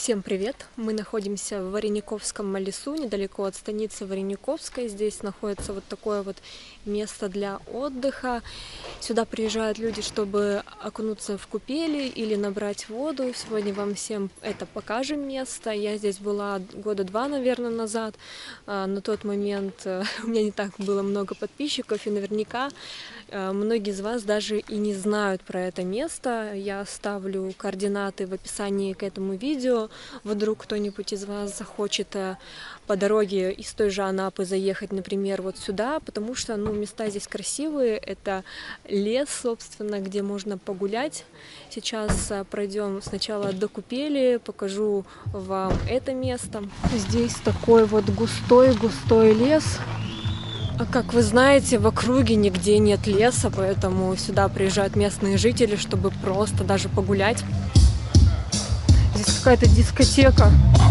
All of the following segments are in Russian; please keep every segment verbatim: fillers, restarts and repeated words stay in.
Всем привет! Мы находимся в Варениковском лесу, недалеко от станицы Варениковской. Здесь находится вот такое вот место для отдыха. Сюда приезжают люди, чтобы окунуться в купели или набрать воду. Сегодня вам всем это покажем место. Я здесь была года два, наверное, назад. На тот момент у меня не так было много подписчиков, и наверняка многие из вас даже и не знают про это место. Я оставлю координаты в описании к этому видео. Вдруг кто-нибудь из вас захочет по дороге из той же Анапы заехать, например, вот сюда, потому что, ну, места здесь красивые. Это лес, собственно, где можно погулять. Сейчас пройдем сначала до купели, покажу вам это место. Здесь такой вот густой-густой лес. А как вы знаете, в округе нигде нет леса, поэтому сюда приезжают местные жители, чтобы просто даже погулять. Здесь какая-то дискотека.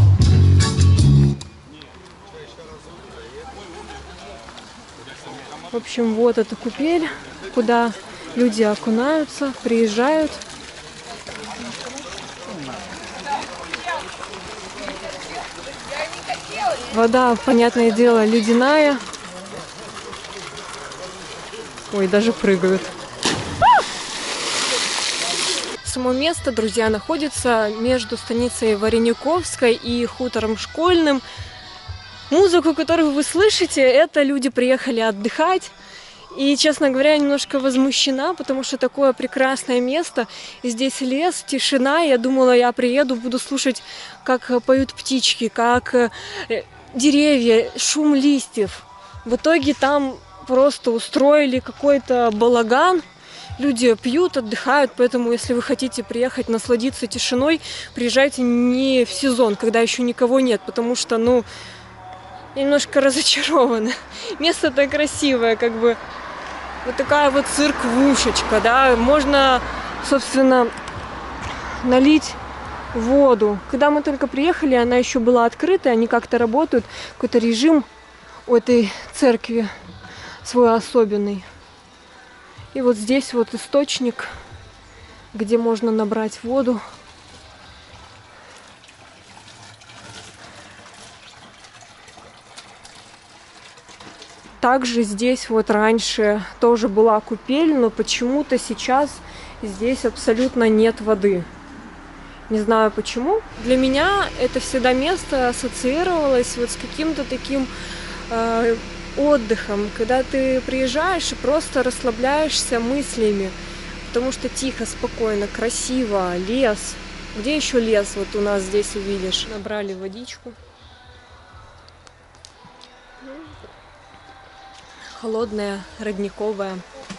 В общем, вот эта купель, куда люди окунаются, приезжают. Вода, понятное дело, ледяная. Ой, даже прыгают. Само место, друзья, находится между станицей Варениковской и хутором Школьным. Музыку, которую вы слышите, это люди приехали отдыхать. И, честно говоря, я немножко возмущена, потому что такое прекрасное место. И здесь лес, тишина. Я думала, я приеду, буду слушать, как поют птички, как деревья, шум листьев. В итоге там просто устроили какой-то балаган. Люди пьют, отдыхают, поэтому если вы хотите приехать насладиться тишиной, приезжайте не в сезон, когда еще никого нет, потому что, ну, я немножко разочарована. Место-то красивое, как бы вот такая вот церквушечка, да, можно, собственно, налить воду. Когда мы только приехали, она еще была открыта, они как-то работают, какой-то режим у этой церкви свой особенный. И вот здесь вот источник, где можно набрать воду. Также здесь вот раньше тоже была купель, но почему-то сейчас здесь абсолютно нет воды. Не знаю почему. Для меня это всегда место ассоциировалось вот с каким-то таким э, отдыхом, когда ты приезжаешь и просто расслабляешься мыслями, потому что тихо, спокойно, красиво, лес. Где еще лес вот у нас здесь увидишь? Набрали водичку. Холодная, родниковая.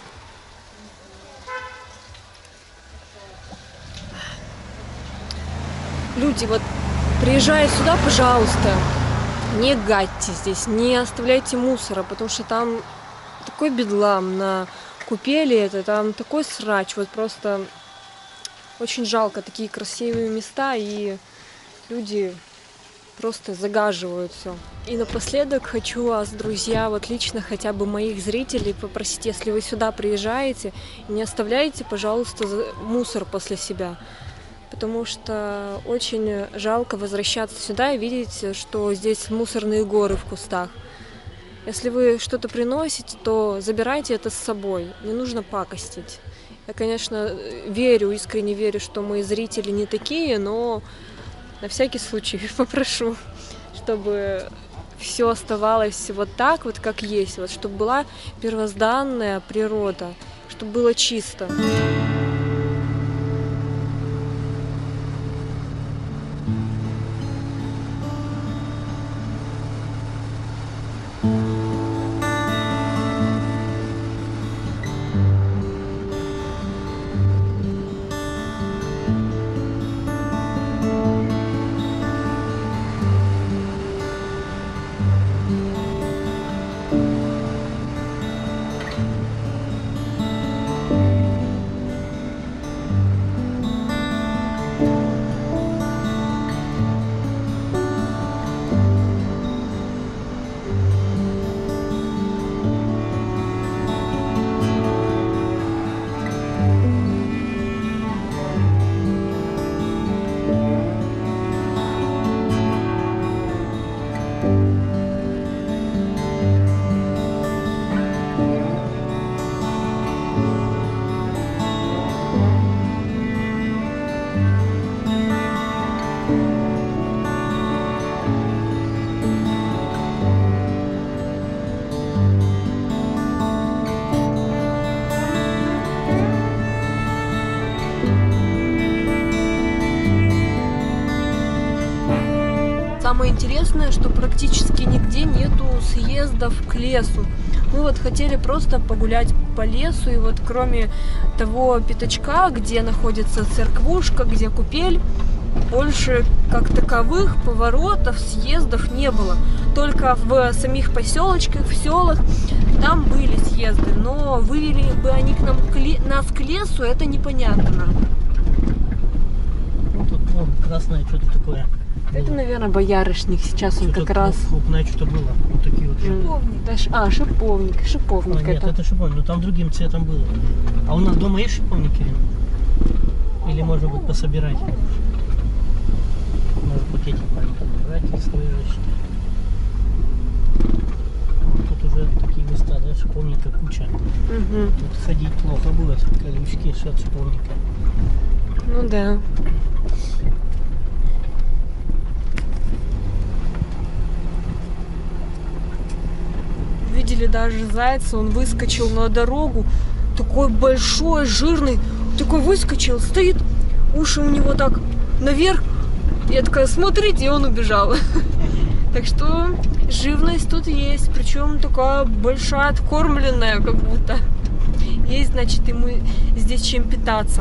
Люди, вот приезжая сюда, пожалуйста, не гадьте здесь, не оставляйте мусора, потому что там такой бедлам на купели, это там такой срач, вот просто очень жалко такие красивые места, и люди просто загаживают все. И напоследок хочу вас, друзья, вот лично хотя бы моих зрителей попросить, если вы сюда приезжаете, не оставляйте, пожалуйста, мусор после себя. Потому что очень жалко возвращаться сюда и видеть, что здесь мусорные горы в кустах. Если вы что-то приносите, то забирайте это с собой, не нужно пакостить. Я, конечно, верю, искренне верю, что мои зрители не такие, но на всякий случай попрошу, чтобы все оставалось вот так, вот как есть, вот, чтобы была первозданная природа, чтобы было чисто. Самое интересное, что практически нигде нету съездов к лесу. Мы вот хотели просто погулять по лесу, и вот кроме того пятачка, где находится церквушка, где купель, больше как таковых поворотов, съездов не было. Только в самих поселочках, в селах там были съезды, но вывели бы они к нам, к ле... нас к лесу, это непонятно нам. Ну тут вон, красное что-то такое. Это, наверное, боярышник. Сейчас он как раз... Крупное что-то было. Вот такие вот. Шиповник. А, шиповник. Шиповник а, нет, это. это шиповник, но там другим цветом было. А у нас дома есть шиповник, Ирина? Или, может быть, пособирать? Может, пакетик маленький набрать и свежечки. Вот тут уже такие места, да, шиповника куча. Угу. Тут ходить плохо будет, колючки от шиповника. Ну да. Видели даже зайца, он выскочил на дорогу, такой большой, жирный, такой выскочил, стоит, уши у него так наверх, я такая, смотрите, и он убежал. Так что живность тут есть, причем такая большая, откормленная, как будто. Есть, значит, ему здесь чем питаться.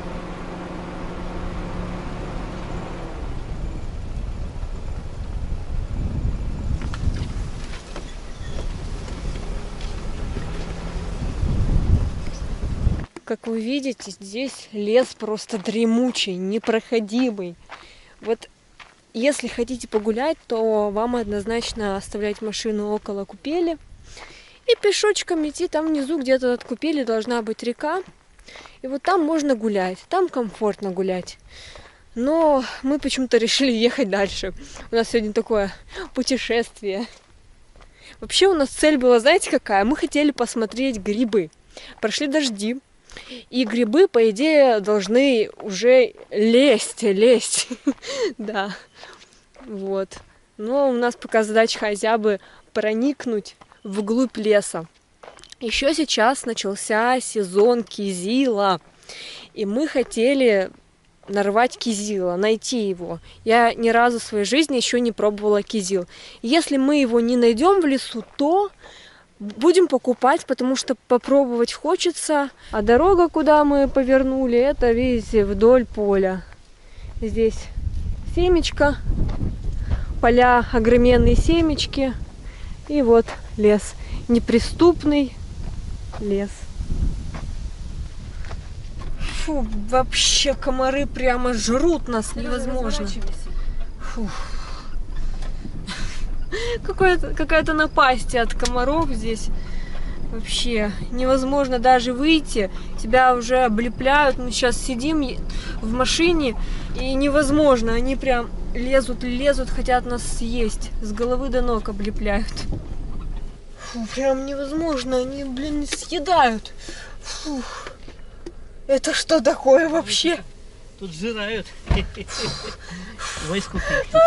Как вы видите, здесь лес просто дремучий, непроходимый. Вот если хотите погулять, то вам однозначно оставлять машину около купели и пешочком идти. Там внизу где-то от купели должна быть река. И вот там можно гулять, там комфортно гулять. Но мы почему-то решили ехать дальше. У нас сегодня такое путешествие. Вообще у нас цель была, знаете, какая? Мы хотели посмотреть грибы. Прошли дожди. И грибы, по идее, должны уже лезть, лезть, да, вот. Но у нас пока задача хотя бы проникнуть вглубь леса. Еще сейчас начался сезон кизила, и мы хотели нарвать кизила, найти его. Я ни разу в своей жизни еще не пробовала кизил. Если мы его не найдем в лесу, то... будем покупать, потому что попробовать хочется. А дорога, куда мы повернули, это, видите, вдоль поля. Здесь семечко, поля, огроменные семечки. И вот лес. Неприступный лес. Фу, вообще комары прямо жрут нас, невозможно. Фух. Какая-то напасть от комаров здесь. Вообще невозможно даже выйти. Тебя уже облепляют. Мы сейчас сидим в машине, и невозможно. Они прям лезут, лезут, хотят нас съесть. С головы до ног облепляют. Фу, прям невозможно. Они, блин, съедают. Фух. Это что такое вообще? Тут жирают. Войску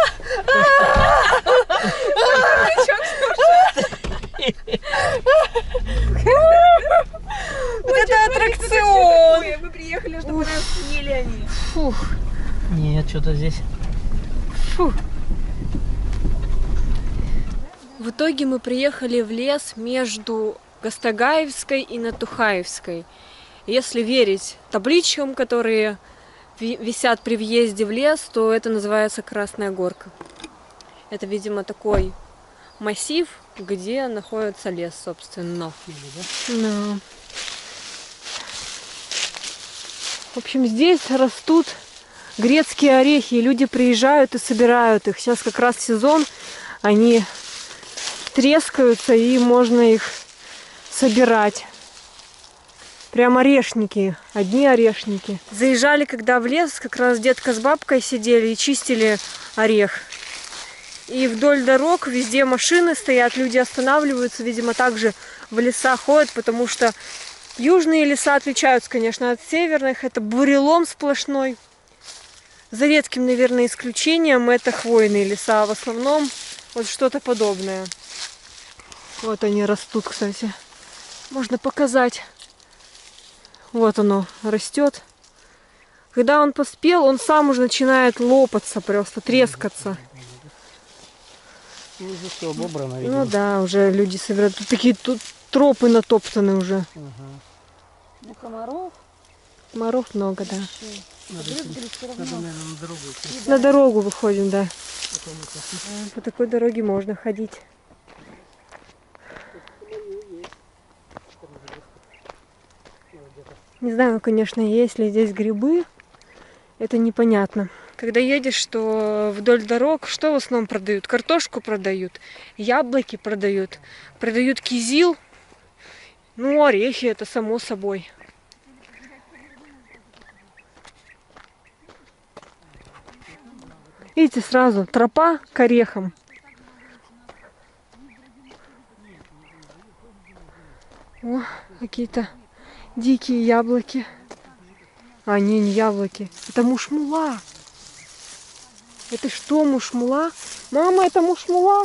Вот это аттракцион! Мы приехали, чтобы нас съели они. Фух. Нет, что-то здесь. Фух. В итоге мы приехали в лес между Гастагаевской и Натухаевской. Если верить табличкам, которые висят при въезде в лес, то это называется Красная Горка. Это, видимо, такой массив, где находится лес, собственно. Да. В общем, здесь растут грецкие орехи, и люди приезжают и собирают их. Сейчас как раз сезон, они трескаются, и можно их собирать. Прям орешники, одни орешники. Заезжали, когда в лес, как раз дедка с бабкой сидели и чистили орех. И вдоль дорог везде машины стоят, люди останавливаются, видимо, также в леса ходят, потому что южные леса отличаются, конечно, от северных. Это бурелом сплошной. За редким, наверное, исключением это хвойные леса, а в основном вот что-то подобное. Вот они растут, кстати. Можно показать. Вот оно растет. Когда он поспел, он сам уже начинает лопаться, просто трескаться. Ну, уже все обобрано, Ну видимо. да, уже люди собирают. Тут такие тут тропы натоптаны уже. Ага. Ну, комаров Комаров много, да. вообще. Надо, Брызгали все надо, равно. наверное, на дорогу идти. На дорогу выходим, да. Потом это. По такой дороге можно ходить. Не знаю, конечно, есть ли здесь грибы. Это непонятно. Когда едешь, что вдоль дорог, что в основном продают? Картошку продают, яблоки продают, продают кизил. Ну, орехи, это само собой. Видите, сразу тропа к орехам. О, какие-то дикие яблоки. А, не, не яблоки. Это мушмула. Это что, мушмула? Мама, это мушмула?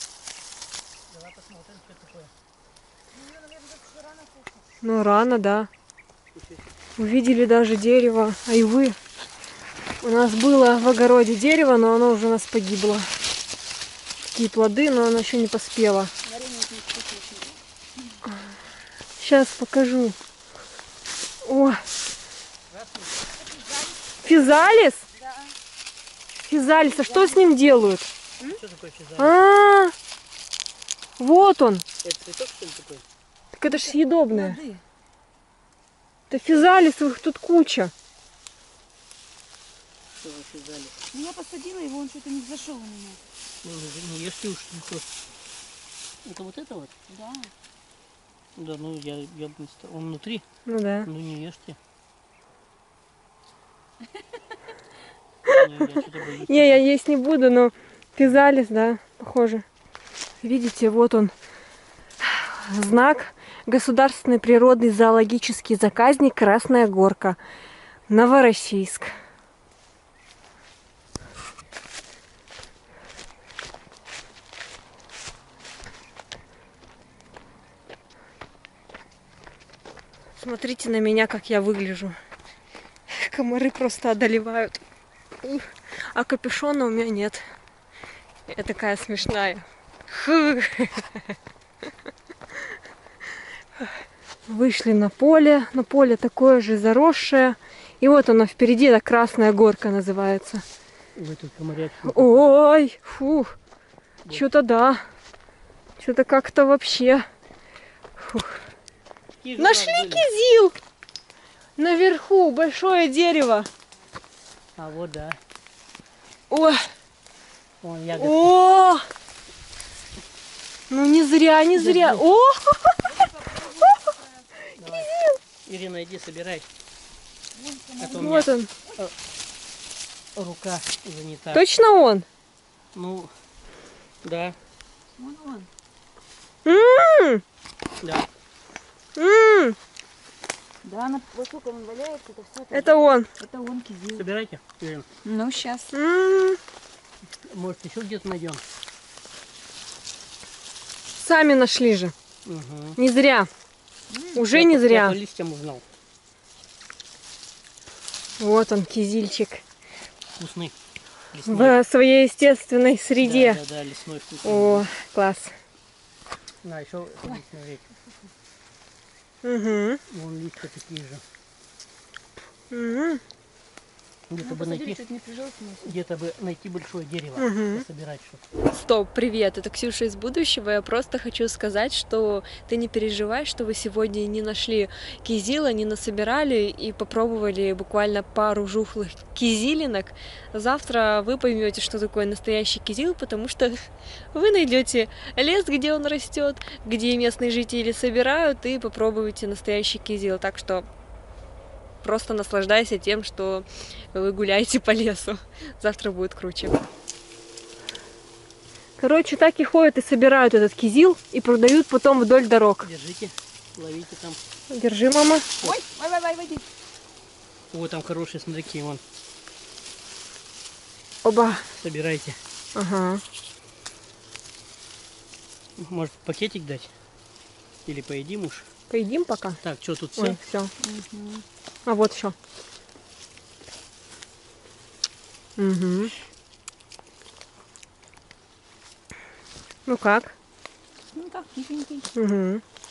Ну, рано, да. Увидели даже дерево айвы. У нас было в огороде дерево, но оно уже у нас погибло. Такие плоды, но оно еще не поспело. Сейчас покажу. О! Физалис? Да. Физалис, а что с ним делают? Что такое физалис? А, вот он. Это цветок, что ли, такой? Так это ж съедобное. Плоды. Это физалис, их тут куча. Что за физалис? Ну, я посадила его, он что-то не взошел у меня. Ну, не ешьте уж. не то. Это вот это вот? Да. Да, ну я, я бы не стал. Он внутри, Ну да. ну не ешьте. Не, я что-то боюсь. Не, я есть не буду, но физалис, да, похоже. Видите, вот он. Знак. Государственный природный зоологический заказник Красная Горка. Новороссийск. Смотрите на меня, как я выгляжу. Комары просто одолевают. Ух. А капюшона у меня нет. Я такая смешная. Фу. Вышли на поле. На поле такое же заросшее. И вот оно впереди, это Красная Горка называется. В эту комарятку. Ой, фу. Что-то да. Что-то как-то вообще. Фух. Какие же Нашли у нас были? кизил! Наверху большое дерево. А вот да. О, Вон ягодки. о! Ну не зря, не зря. О! Давай. Ирина, иди собирай. А то у меня Вот он. рука занята. Точно он? Ну, да, Вон он. М, да. м, Да, на, вот сколько он валяется, это все. Это он. Это он кизил. Собирайте, Ирина. Ну, сейчас. М, Может, еще где-то найдем. Сами нашли же. Угу. Не зря. Уже Я не по- Я зря. по листьям узнал. Вот он, кизильчик. Вкусный. Лесной. В своей естественной среде. Да, да, да, лесной вкусный. О, класс. На, еще ходи смотреть. Угу. Вон листья такие же. Угу. Где-то бы найти, чуть не прижался. где-то бы найти большое дерево, Мгм. собирать что-то. Стоп, привет, это Ксюша из будущего. Я просто хочу сказать, что ты не переживай, что вы сегодня не нашли кизила, не насобирали и попробовали буквально пару жухлых кизилинок. Завтра вы поймете, что такое настоящий кизил, потому что вы найдете лес, где он растет, где местные жители собирают, и попробуете настоящий кизил. Так что просто наслаждайся тем, что вы гуляете по лесу. Завтра будет круче. Короче, так и ходят и собирают этот кизил и продают потом вдоль дорог. Держите, ловите там. Держи, мама. Ой, ой, ой, ой, ой. Вот там хорошие, смотри, какие вон. Оба. Собирайте. Ага. Может, пакетик дать? Или поедим уж? Поедим пока. Так, что тут все? Ой, все. А вот еще. Угу. Ну как? Ну как, тихенький. Угу.